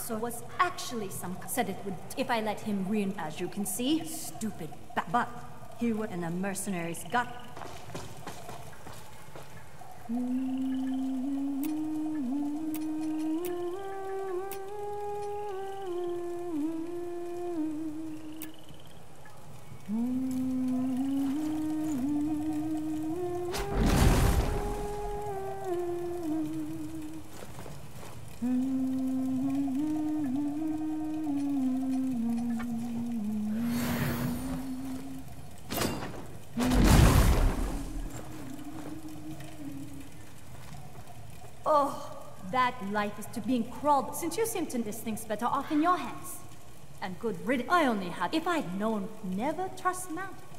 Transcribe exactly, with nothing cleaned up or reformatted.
so was actually some said it would if I let him rein. As you can see, stupid ba but he was in a mercenary's gut. Oh, that life is to being crawled. Since you seem to this thing's better off in your hands. And good riddance. I only had. If I'd known, never trust Mount.